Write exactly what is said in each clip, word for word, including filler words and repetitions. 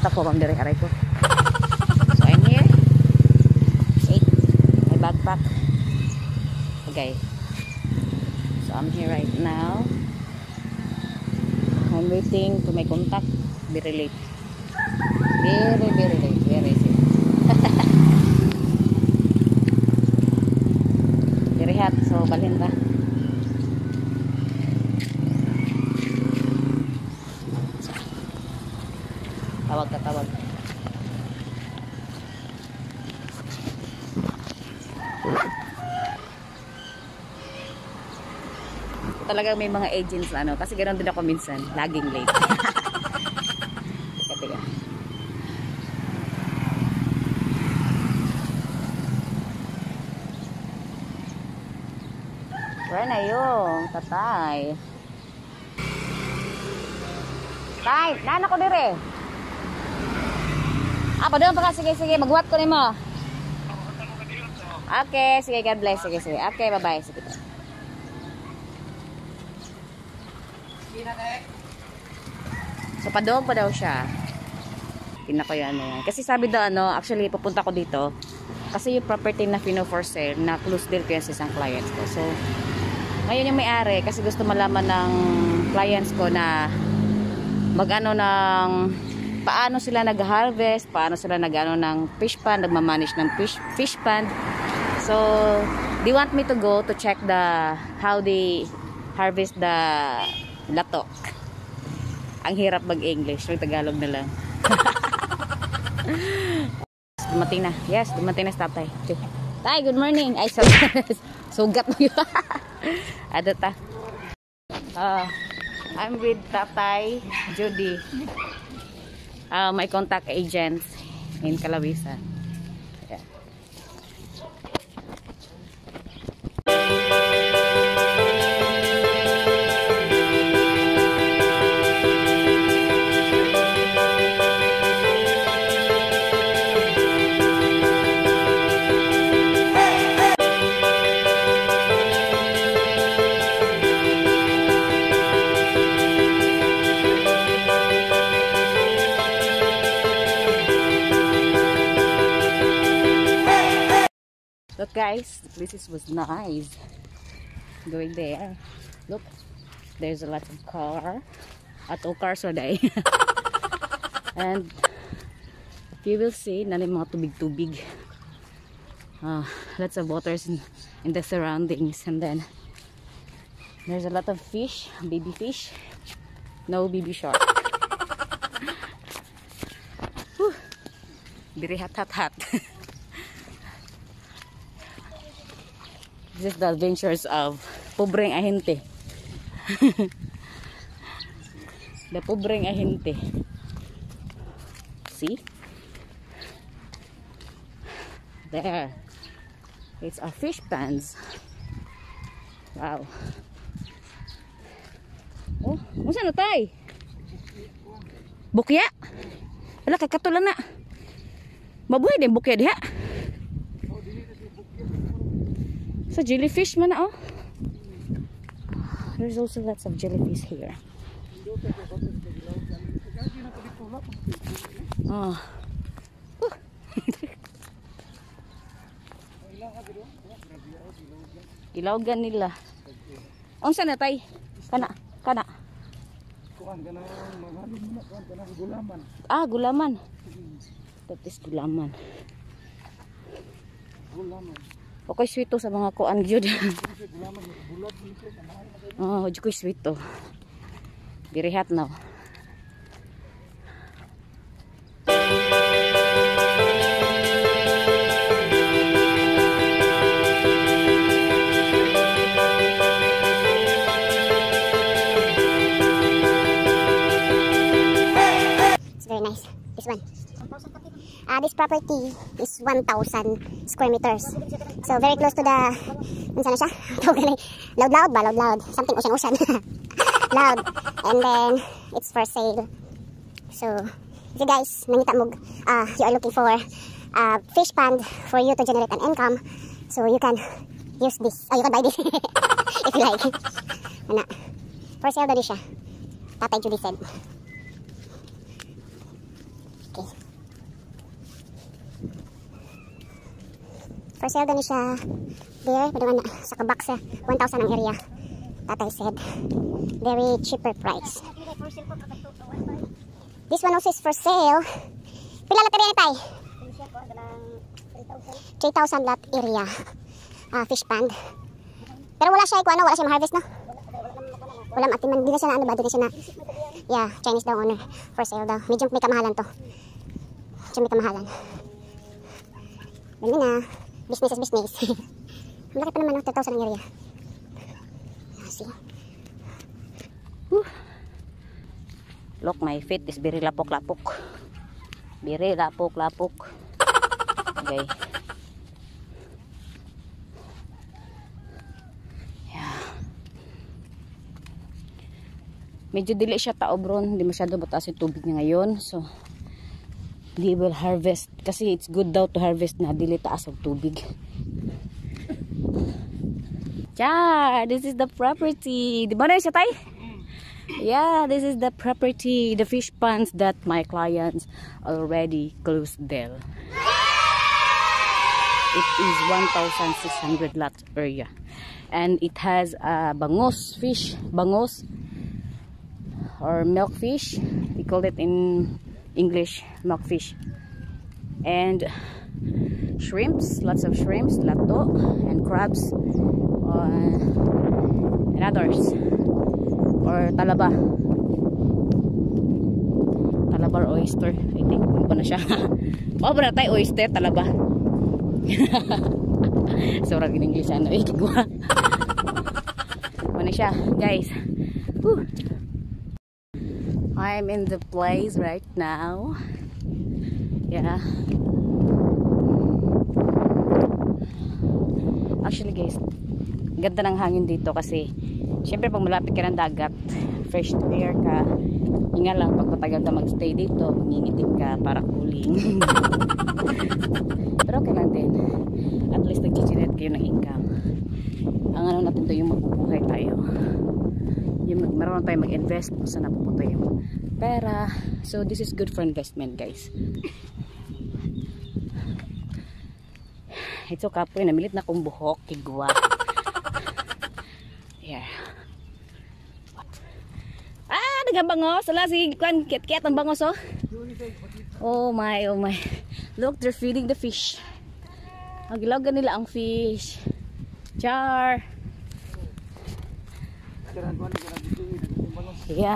contact ko bang dire aray ko. So I'm here. Wait, my backpack. Okay. So I'm here right now. I'm waiting to my contact. Very late. Very, very late. Very late. Very hot. So balhin ta. Tawag ka, tawag. Talagang may mga agents na ano, kasi ganoon din ako minsan, laging late. Teka, teka. Wala na yun, tatay. Tay, naan ako dire. Ah, pa doon pa ka, sige, sige, magwat ko nimo. Okay, sige, God bless, sige, sige. Okay, bye-bye, sige. So padong pa daw siya. Tingnan ko yan, yan. Kasi sabi daw ano, actually pupunta ko dito kasi yung property na fino for sale na close deal ko yan sa isang clients ko. So ngayon yung may-ari kasi gusto malaman ng clients ko na mag-ano ng paano sila nag-harvest, paano sila nag-ano ng fish pond, nagmamanage ng fish, fish pond. So they want me to go to check the how they harvest the latok. Ang hirap mag-English. So, Tagalog na lang. Dumating na. Yes, dumating na si tatay. Tay, good morning. Ay, so, sugat mo yun. Ada ta. Uh, I'm with Tatay Judy. Uh, my contact agent in Calavisan. Yeah. Look guys, this is was nice. Going there. Look, there's a lot of car. Ato cars today. And you will see na mga tubig-tubig. Uh, lots of waters in, in the surroundings, and then there's a lot of fish, baby fish. No baby shark. Whew. Very hot, hot, hot. This is the adventures of pobreng ahente. The pobreng ahente. See? There. It's our fish ponds. Wow. Oh, unsa na tay? Bukya? Ala kakatulan na. Mabuhay din bukya diha. So jellyfish man na oh. There's also lots of jellyfish here. Oh. Ilawgan nila. Unsa na tay? Kana, kana. Kuan kana kuan kana gulaman. Ah, gulaman. That is gulaman. Gulaman. Okay, sweet to sa mga kuan gyud. Oh, jukoy sweet to. Very hot now. It's very nice. This one. Uh, this property is one thousand square meters. So very close to the unsa na siya? Loud loud ba? Loud loud. Something ocean ocean. Loud. And then it's for sale. So if you guys nangita mo uh, you are looking for a uh, fish pond for you to generate an income, so you can use this. Oh, you can buy this if you like. Ana. For sale dali siya. Tatay Judy said. Okay. For sale gani siya there. Padungan na sa kabak sa one thousand ang area. Tatay said. Very cheaper price. This one also is for sale. Pila lang tabi tay? three thousand lot area. Uh, fish pond. Pero wala siya, ano, wala siya ma-harvest, no? Wala matiman. Hindi na siya na, ano ba? Hindi na siya na, yeah, Chinese daw owner. For sale daw. Medyo may kamahalan to. Medyo may kamahalan. Bili na. Business is business. Malaki pa naman, no? two thousand ang area. See? Whew. Look, my feet is very lapok-lapok. Very lapok-lapok. Okay. Medyo dili siya taobron, hindi masyado mataas yung tubig niya ngayon. So, they will harvest. Kasi it's good daw to harvest na dili taas ang tubig. Yeah, this is the property. Di ba na siya, tay? Yeah, this is the property. The fish ponds that my clients already closed there. It is one thousand six hundred lot area. And it has a uh, bangos fish. Bangos. Or milkfish, we call it in English milkfish, and shrimps, lots of shrimps, lato, and crabs, uh, and others, or talaba, talaba or oyster, I think, ano ba na siya? Mao ba na tayo oyster, talaba? Sorang in English, ano, eh, kigwa. Ano siya, guys? Whew. I'm in the place right now. Yeah. Actually guys, ganda ng hangin dito kasi syempre pag malapit ka ng dagat, fresh air ka. Nga lang pag matagal ka magstay dito, mangingitim ka para cooling. Pero okay lang din. At least nag-generate kayo ng income. Ang ano natin to, yung mabubuhay tayo. Yung marunong tayo mag-invest kung saan napupunta yung pera. So this is good for investment, guys. Ito kapoy, namilit na kong buhok, kigwa. Yeah. Ah, nagabangos. Wala si Kwan, kit-kit ang bangos, oh. Oh my, oh my. Look, they're feeding the fish. Agilagan nila ang fish. Char. Yeah.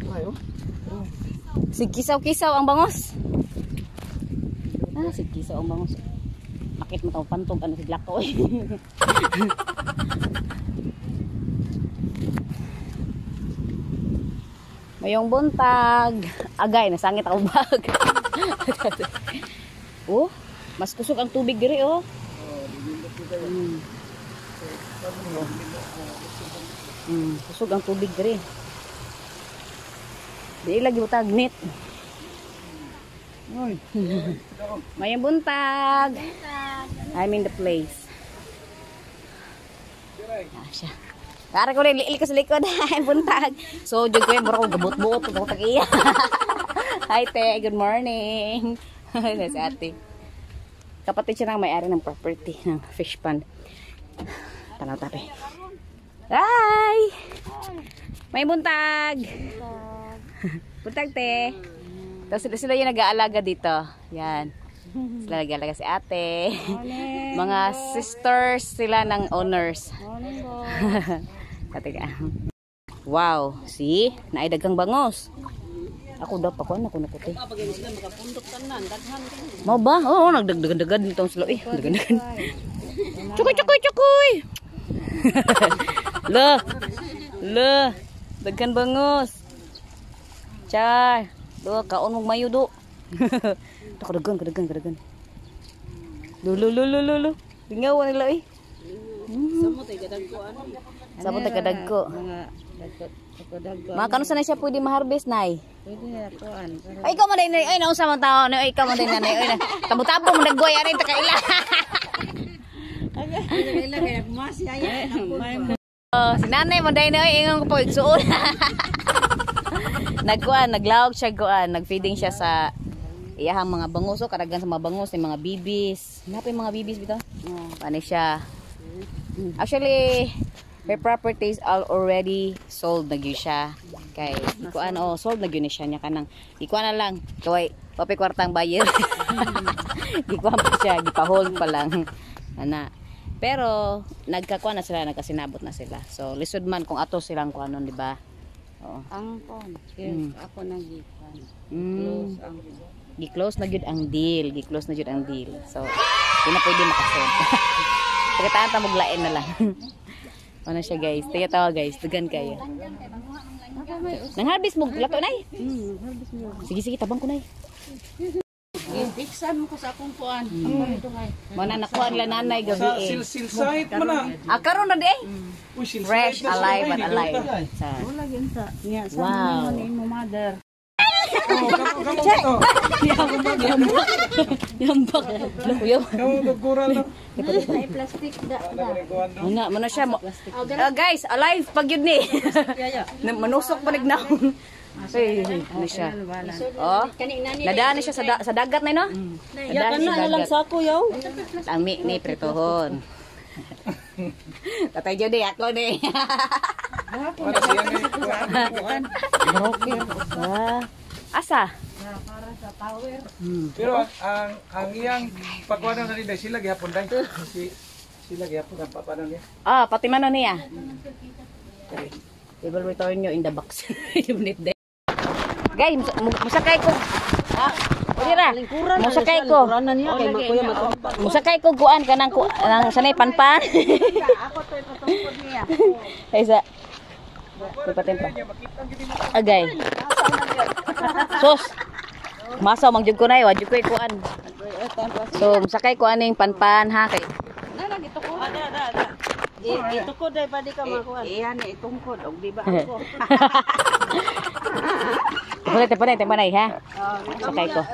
Sig kisaw-kisaw ang bangos. Ah, sig kisaw ang bangos. Makit mo tawag pantog ano si Lako eh. Mayong buntag. Agay, nasangit ako bag. Oh, mas kusog ang tubig diri oh. Hmm. Hmm, kusog ang tubig diri. Di lagi butag net. Mayang buntag. I'm in the place. Ah, siya. Kara ko rin, liili ko sa likod. Ay, buntag. So, dyan ko yung mura ko gabot-buot. Ito ko tag-iya. Hi, te. Good morning. Si ate. Kapatid siya nang may-ari ng property ng fish pond. Tanaw tabi. Hi! May buntag. Buntag, te. Tapos sila, sila yung nag-aalaga dito. Yan. Sila nag-aalaga si ate. Mga sisters sila ng owners. Katiga. Wow. See? Naidagang bangos. Ako daw pa ko. Ako na ko, te. Mau ba? Oo, nagdagdagan nitong sila. Eh, nagdagdagan. Chukoy, chukoy, chukoy! Loh! Loh! Daghan bangos. Char! Do, kaon mong mayo do. Ito kadagan, kadagan, kadagan. Lulu, lulu, lulu. Tingaw nila eh. Samo tay kadagko ano. Samo tay kadagko. Mga dagko dagko. Mga kano sana siya pwede ma-harvest nay? Pwede na kuan. Ay ikaw man day ay nausa man tao, ay ikaw man day nanay. Ay tabo-tabo mo naggoy ari ta kaila. Ay, ila kaya kumasi ay. Oh, si nanay mo day na ay ingon ko pag suon. Nagkuan, naglawag siya kuan, nagfeeding siya sa iyahang mga bangus o karagan sa mga bangus ni mga bibis. Napay mga bibis bitaw. Oh, ano siya. Actually, her properties are already sold na gyud siya. Kay di ko ano, sold na gyud ni siya nya kanang. Di ko na lang kaway papi kwartang buyer. Di ko pa siya, gipa-hold pa lang. Ana. Pero nagkakuha na sila, nagkasinabot na sila. So lisod man kung ato silang kuanon, di ba? Oo. Ang kon. Mm. Ako nang gikan. Mm. Close ang Gi-close na gyud ang deal, gi-close na gyud ang deal. So, di na pwede makasod. Pagkataan ta maglain na lang. Ano siya guys? Tiya tawa guys, dugan kayo. Nang harvest mo lato nay. Hmm, harvest mo. Sige sige tabang ko nay. Iksan mo ko sa akong kuan. Mo na nakuha nila nanay gabi Sa eh. silsil site man na. Ah karon na di eh. Uy, silsil Fresh, site na alive siya, and ay, alive. giluta. Sa Wala gyud sa. Nya sa Wow. mo ni mo mother. Oh, kamo kamo to. yambak. Luyo. Kamo dugkuran na. Ay plastic da. Nagreguan do. Muna muna siya mo. Ah, guys, alive pag yun ni. Na- Manusok pa nagnaw. Ay, ano siya. Oh. Nadaan na siya sa, da- sa dagat na no? Nadaan siya sa dagat. sako yaw. Ang mi ni pretohon. Tatay Jody ako ni. Wala siya ni. Ah, asa? Para sa power. Pero ang ang, ang iyang pagkuha na nila sila gihapon dai. Si sila gihapon ang papanan niya. Ah, pati mano niya. We will return you in the box. Unit day. Guys, mus- mu- musakay ko. Ah, Dira. Musakay ko. Kuranan niya kay makuya matumpa. Musakay ko kuan kanang ku nang sanay panpan. Ako toy patungkod niya. Isa. Ipatin pa. Agay. Sos. Masaw mangjud ko nay, wajud ko kuan. So, musakay ko aning panpan ha kay. Nana gito ko. Ada ada ada. Ito ko dai padi ka makuan. Iyan ni itungkod og di ba ako. Tepanay, tepanay, tepanay ha. Sakay ko.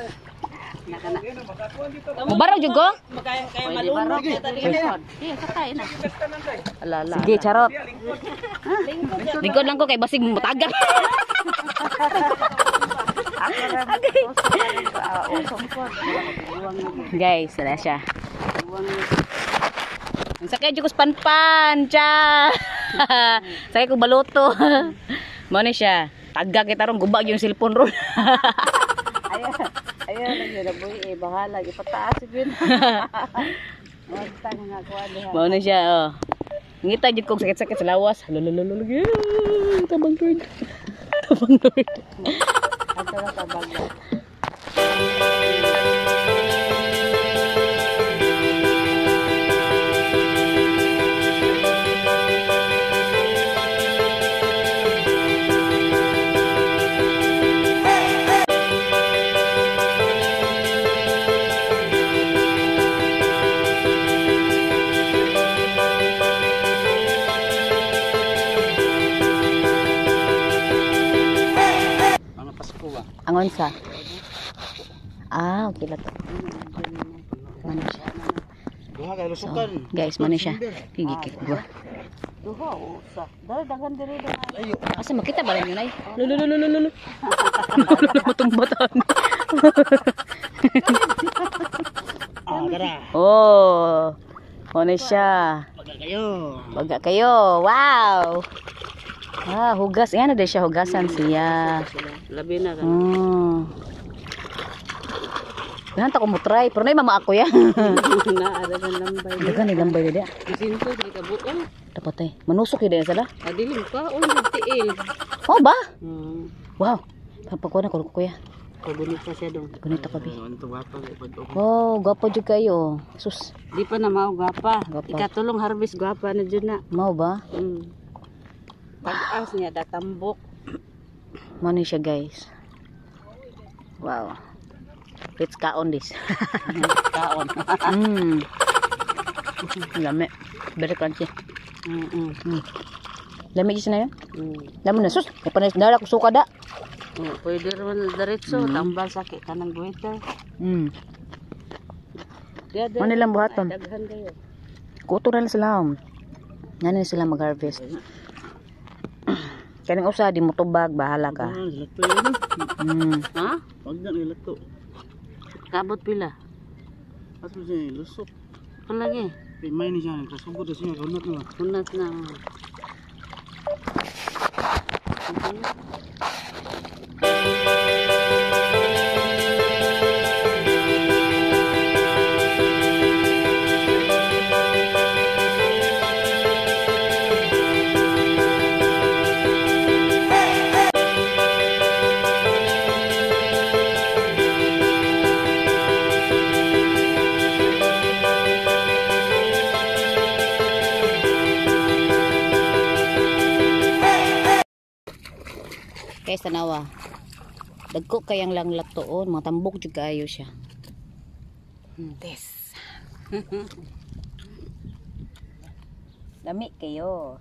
Mubarog jud ko? Magaya kay malunod kita tadi. Iya sakay na. Alala. Sige, charot. Lingkod lang ko kay basig mutaga. Guys, wala siya. Sakay jud ko sa panpan, cha. Sakay ko baluto. Mo ni siya. Taga kita ron gubag yung cellphone ron. Ayan. Ayan lang yun. Boy, eh, bahala. Ipataas yun. Magta na nga kuha diha. Mo ni siya, oh. Ngita jud kog sakit-sakit sa lawas. Lulululul. Tabang Lord. Tabang Lord. Ato na tabag. Angon sa. Ah, okay lang to. Mano siya. Duha kay So, guys, mano siya. Gigikik ko. Duha usa. Dahil dagan diri diri. Asa makita ba rin yun ay? Lulululululu. Matumbatan. Ah, dara. Oh. Mano siya. Baga kayo. Baga kayo. Wow. Ah, hugas. Yan na din siya. Hugasan siya. Labi na kan. Hmm. Dahan ta ko mo try. Pero na mama ako ya. Na ada kan lambay. Dagan ni lambay dia. Sinto di ka buon. Dapat ay. Manusok yun sala. Adilim ka on tiil. Oh ba? Hmm. Wow. Papakuha na ko kuya. Kabunit pa siya dong. Gunita ka bi. Ano to bata kay pag Wow, gwapo jud kayo. Sus. Di pa na mao gwapa. Gwapa. Ikatulong harvest gwapa na jud na. Mau ba? Hmm. Pag-as niya datambok. Mano siya guys. Wow. Let's kaon this. Kaon. Hmm. Lami. Very crunchy. Mm. Hmm. Lami gis na yun. Mm. Lami na sus. Kapanas dala ko suka da. Oh, pwede naman diretso Mm. tambal sakit kanang guwete. Hmm. Dia Ano nilang buhaton? daghan kayo. Kuto na lang sila. Nani sila mag-harvest. Kaning usa di mo tubag, bahala ka. Ah, lato yun. Hmm. Ha? Wag na ni lato. Kabot pila. At siya lusot. Palagi. May ni siya kasugod na siya kunat na. Kunat na. Guys, tanawa. Dagko kayang lang latoon, mga tambok jud kaayo siya. Hmm. This. Lami kayo.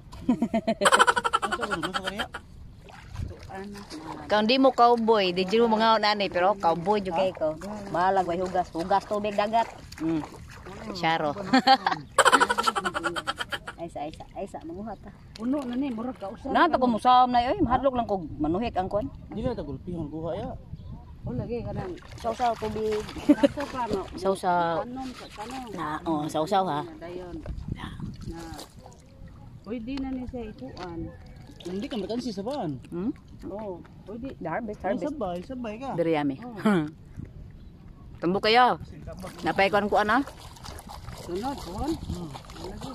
Kung di mo cowboy, di mo mga nanay, pero cowboy jud kay ko. Balag way hugas, hugas tubig dagat. Hmm. Charo. Aysa aysa aysa manguhat ta. Puno na ni murag ka usa. Na ta ko musam na oy, mahadlok lang kog manuhik ang kuan. Di na tagulpihon kuha ya. O lagi kanang Sausaw tubig. naso pa no. Sausaw. Kanon sa kanon. Na oh, sausaw ha. Dayon. Na. Pwede na ni siya ikuan. Hindi ka matansi sa baan. Hmm? Oh, pwede. The harvest, Ay, harvest. sabay, sabay ka. Very yummy. Tumbok kayo. Napay kuan kuan ha. Sunod kuan. Lagi.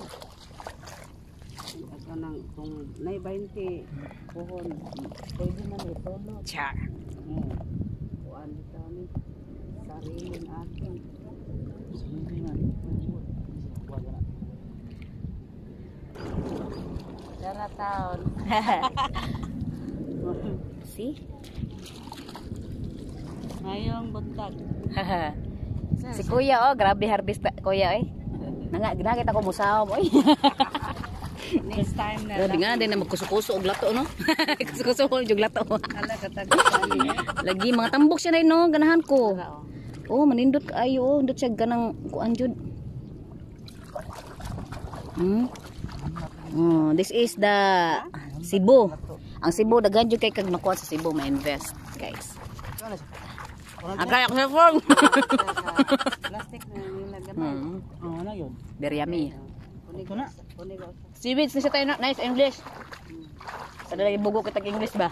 Kanang kung nay twenty pohon. Pwede na ni todo. Char. Hmm. Kuan ta ni sariling atin. Hindi man. Wag na. Dara taon. See? Ngayong buntag. Si Kuya oh, grabe harvest ta- Kuya eh. Nanga ginagit ako musawom oy. Next time na Grabe nga din na magkusukuso og lato no. Kusukuso og lato. ala katagsan niya. Lagi mga tambok siya na no, ganahan ko. Oh, manindot kaayo oh, ndot siya ganang kuan jud. Hmm. Oh, this is the Cebu. Ang Cebu daghan jud kay kag nakuha sa Cebu ma-invest, guys. Ang kaya ko sa phone. Plastic na nilagyan. Hmm. Oh, na yun. Very yummy. Ito na. Seaweeds na siya tayo na. Nice English. Sada lagi bugo kita English ba?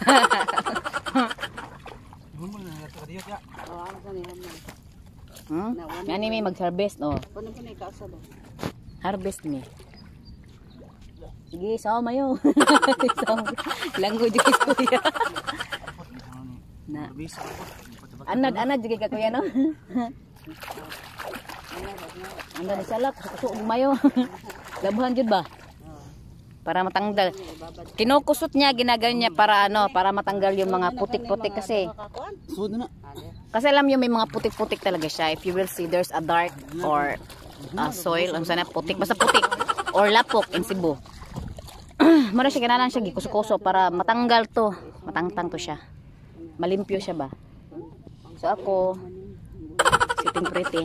Humol na nga ito ya. Oh, ano sa niya mo? Hmm? Yan ni may mag-harvest oh. Puno po na ikasa ba? Harvest me. Sige, sawa mayo. Langgo jud kay Kuya. Na. Bisa ako. Anad anad jud kay Kuya no. Anda ni salak kusuk mayo. Labuhan jud ba? Para matanggal. Kinukusot niya, ginagano niya para ano, para matanggal yung mga putik-putik kasi. Sud na. Kasi alam niyo may mga putik-putik talaga siya. If you will see, there's a dark or uh, soil, ang sana putik, basta putik or lapok in Cebu. Mara siya gananan siya gikuso-kuso para matanggal to, matangtang to siya. Malimpyo siya ba? So ako, sitting pretty.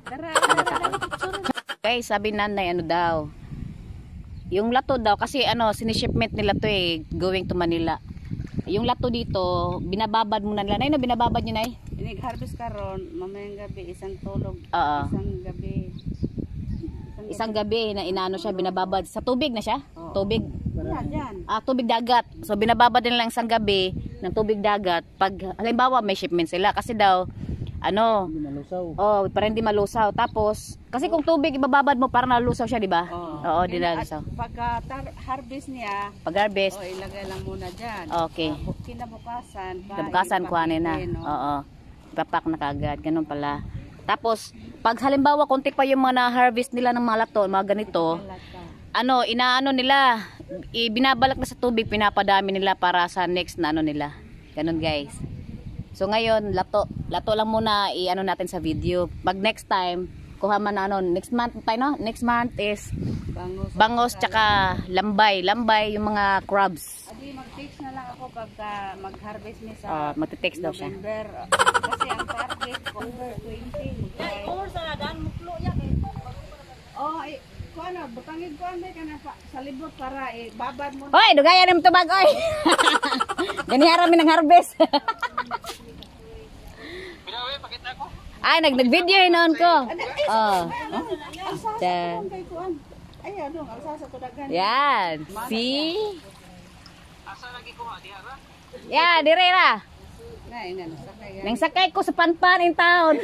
Guys, sabi nanay ano daw, yung lato daw kasi ano sinishipment nila to eh going to Manila. Yung lato dito binababad muna nila. Nay, no, binababad niyo nay? Inig-harvest karon mamayang gabi isang tulog. Oo. Isang gabi. Isang gabi na inaano siya binababad sa tubig na siya. Tubig. Wala dyan. Ah, tubig dagat. So binababad nila isang gabi ng tubig dagat pag halimbawa may shipment sila kasi daw ano, Hindi malusaw. oh, para hindi malusaw. Tapos kasi kung tubig ibababad mo para nalusaw siya, di ba? Oo. Oo, di nalusaw. Pagka tar- harvest niya, Pag harvest, oh, ilagay lang muna dyan. okay. Uh, kinabukasan, pa, Kabukasan kuhanin na. ipakitin, no? Oo. Ipapak na kagad. Ganun pala. Tapos, pag halimbawa konti pa yung mga na-harvest nila ng mga lato, mga ganito, Lata. ano, inaano nila, ibinabalak na sa tubig, pinapadami nila para sa next na ano nila. Ganun guys. So ngayon, lato, lato lang muna i-ano natin sa video. Pag next time, kuha man na ano, next month tayo no? Next month is Bangos. bangos tsaka lambay. Lambay yung mga crabs. Adi, mag-text na lang ako pagka mag-harvest niya sa Uh, magte-text daw siya. November. Kasi ang target, November twenty. Ay, sa daan muklo niya. Oh, ay, kung ano, butangin ko ano ka na sa, sa libot para eh, babad mo na. Hoy, dugayan ng tubag, oy! Ganihara mi ng harvest. Ay, nag nag-video noon ko. Oh. Da. Kay kuan. Ay ano, alsa sa tudagan. Yan. See? Asa lagi ko ha diha ra? Yeah, dire ra. Nay, nan sakay. Nang sakay ko sa panpan in town.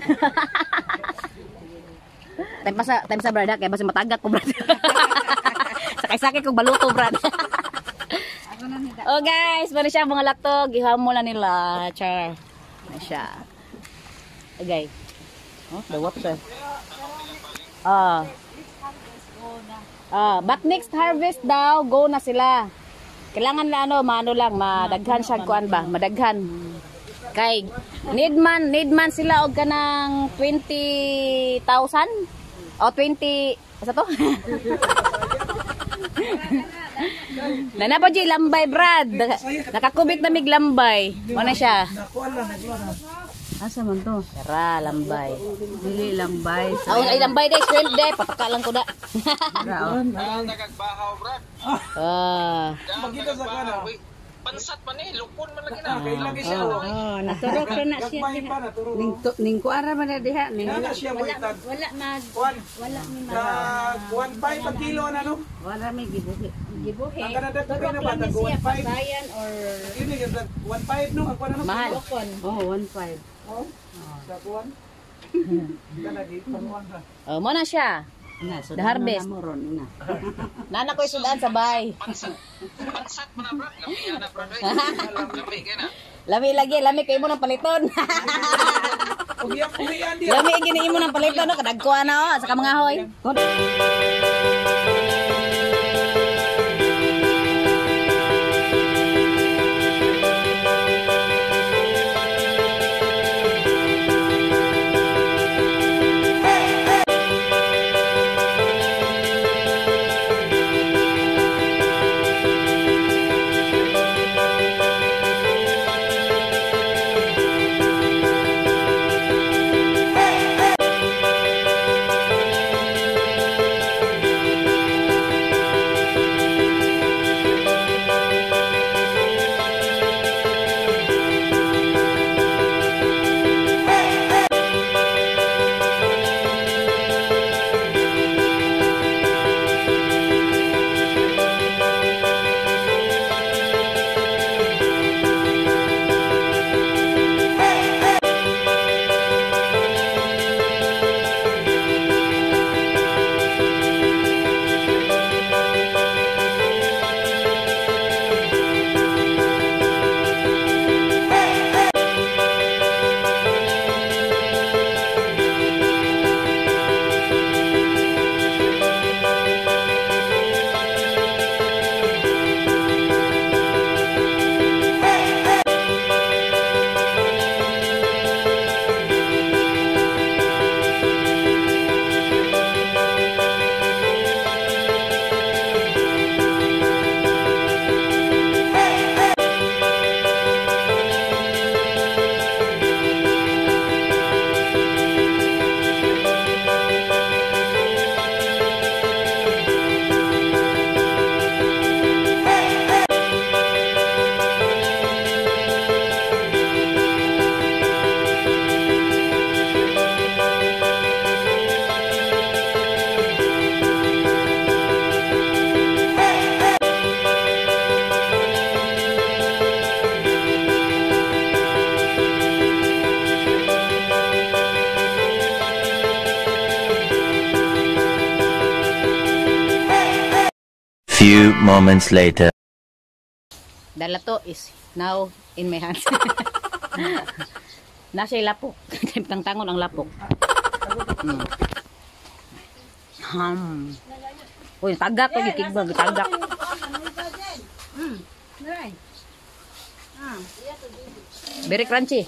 Time pa sa time sa brada kay basta matagak ko brada. Sakay-sakay ko baluto brada. Ako na nida. Oh guys, bali siya mga latog, ihamo na nila. Char. Na siya. Okay. Oh, dawat siya. Ah. Ah, but next harvest daw, go na sila. Kailangan na ano, maano lang, madaghan siya kuan ba, madaghan. Kay need man, need man sila og kanang twenty thousand o twenty, asa to? Nana pa di lambay brad. Nakakubit na mig lambay. Mo na siya. Asa man to? Tara, lambay. Dili lang bay. Oh, ay lambay day, shrimp day, pataka lang ko da. Ah. Magkita sa kana. Pansat man eh, lupon man lagi na. Kay lagi siya. Oh, naturok ra na siya. Gagmay pa na turo. Ning to- ning kuara man na diha ning Nana siya mo itag. wala mag Kuan. wala mi mag Nag one five pa kilo na no. wala mi gibuhi. Gibuhi. Ang kanada to Turok na lang ba ni tag siya one five. pagbayan or Ini yung one five no, ang kuan na. Mahal. lokon. Oh, one five. Oh. Sa kuan. Kana di pamuan ra. Oh, mo na siya. Na, so The harvest. moron ina. Nana ko isudan sa bay. Pansat. Pansat man na bro. Lami na bro. Lami ka na. Lami lagi, lami kay mo ng paliton. Ugiyak ugiyan di. Lami gini mo ng paliton no, kadagko na oh, sa mga hoy. Few moments later. Dala to is now in my hands. Nasa lapok. Tangtangon ang lapok. Hmm. Hmm. Uy, tagak ko gikigbag, tagak. Hmm. Nay. Very crunchy.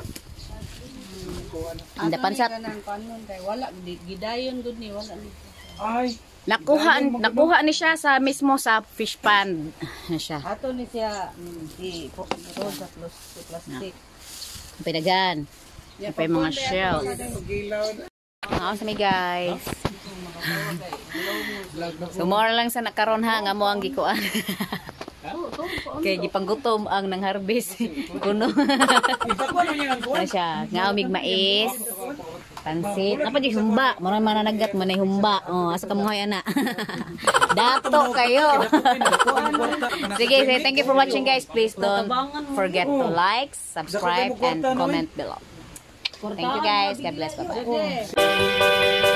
Ang pansat. Kanang kanon kay wala di- gidayon gud ni wala ni. Ay. Nakuha nakuha ni siya sa mismo sa fish pond. Siya. Ato ni siya mm, di po to sa plus sa plastic. Pinagan. May mga shell. Gilaw. Ako sa mi guys. So more lang sa nakaron ha nga mo ang gikuan. Kay gipanggutom ang nang harvest kuno. Iba ko ano yan ang kuan. Na siya, nga umig mais. Pansit. Apa di humba? Mana mana nagat mana humba. Oh, asa kamu hoy ana. Dato kayo. Sige, say thank you for watching guys. Please don't forget to like, subscribe and comment below. Thank you guys. God bless. Bye-bye.